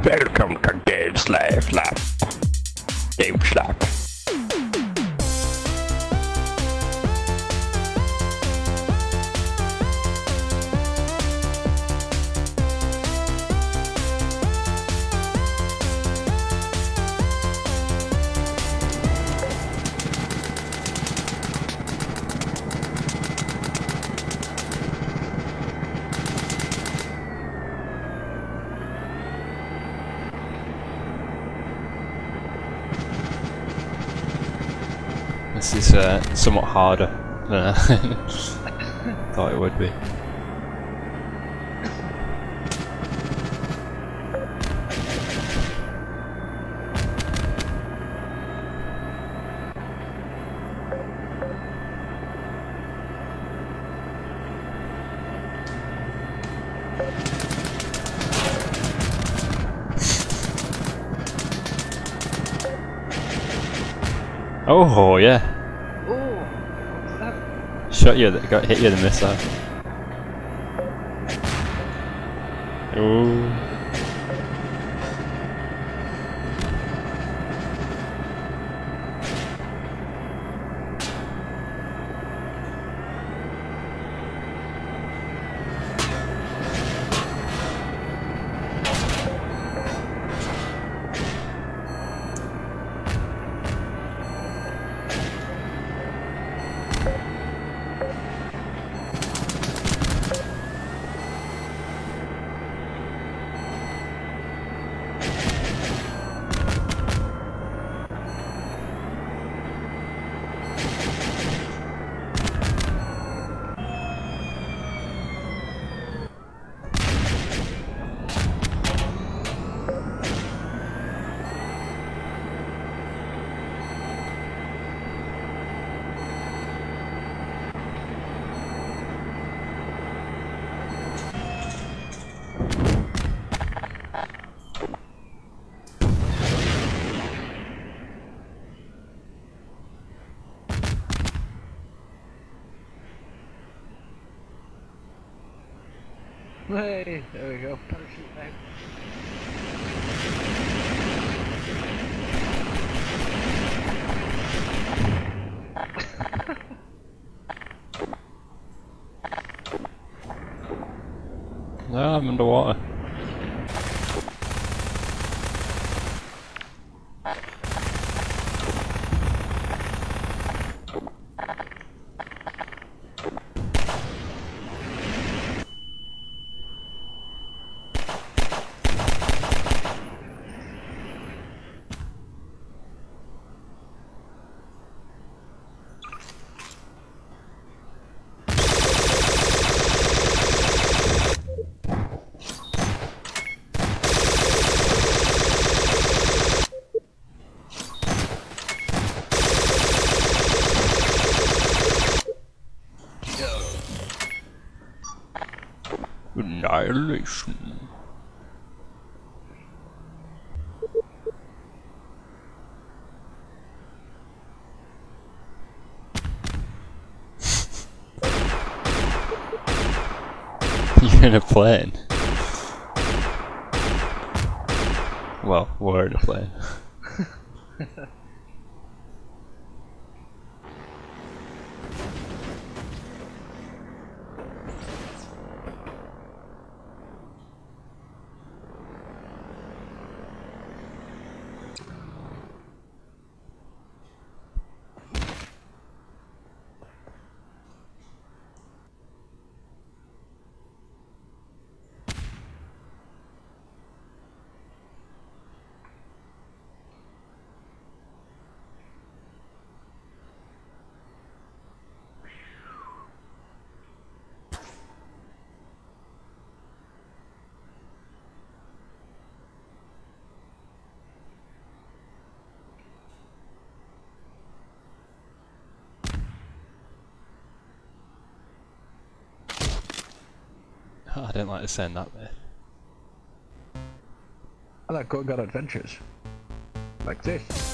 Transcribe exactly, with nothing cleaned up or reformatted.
Welcome to Game Slap Slap. Game Slap. This is uh, somewhat harder than I thought it would be. Oh yeah. Shot you, that got hit you with the missile. Ooh. Hey, there we go, parachute back. No, I'm underwater. Annihilation. You're in a plane. Well, we're in a plane. I don't like to send that bit. I like Go God Adventures. Like this.